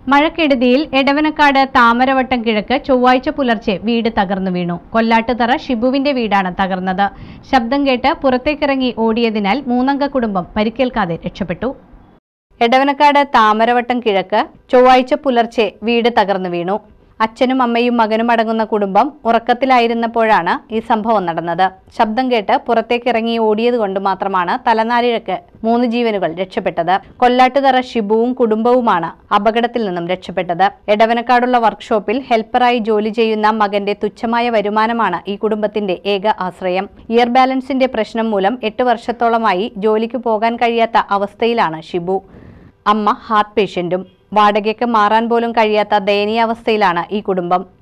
മഴക്കെടുതിയിൽ എടവനക്കാട് താമരവട്ടം കിഴക്ക് ചൊവ്വാഴ്ച പുലർച്ചെ വീട് തകർന്നു വീണു. കൊല്ലാട്ടുതറ ഷിബുവിന്റെ വീടാണ് തകർന്നത്. ശബ്ദം കേട്ട് പുറത്തേക്കിറങ്ങി ഓടിയതിനാൽ മൂന്നംഗ കുടുംബം പരിക്കേൽക്കാതെ രക്ഷപ്പെട്ടു. എടവനക്കാട് താമരവട്ടം കിഴക്ക് ചൊവ്വാഴ്ച പുലർച്ചെ വീട് തകർന്നു വീണു. അച്ഛനും അമ്മയും മകനും അടങ്ങുന്ന കുടുംബം ഉറക്കത്തിലായിരുന്നപ്പോഴാണ് ഈ സംഭവം നടന്നത്. ശബ്ദം കേട്ട് പുറത്തേക്കിറങ്ങി ഓടിയതുകൊണ്ട് മാത്രമാണ് തലനാരിഴക്ക് 3 ജീവനുകൾ രക്ഷപ്പെട്ടത്. കൊല്ലാട്ടുതറ ഷിബുവും കുടുംബവുമാണ് അപകടത്തിൽ നിന്നും രക്ഷപ്പെട്ടത്. എടവനക്കാടുള്ള വർക്ക്ഷോപ്പിൽ ഹെൽപ്പറായി ജോലി ചെയ്യുന്ന മകന്റെ തുച്ഛമായ വരുമാനമാണ് ഈ കുടുംബത്തിന്റെ ഏക ആശ്രയം. ഇയർ ബാലൻസിന്റെ പ്രശ്നം മൂലം 8 വർഷത്തോളമായി ജോലിക്ക് പോകാൻ കഴിയാത്ത അവസ്ഥയിലാണ് ഷിബു. അമ്മ ഹാർട്ട് പേഷ്യന്റും. വാടകയ്ക്ക് മാറാൻ പോലും കഴിയാത്ത ദയനീയാവസ്ഥയിലാണ് ഈ കുടുംബം.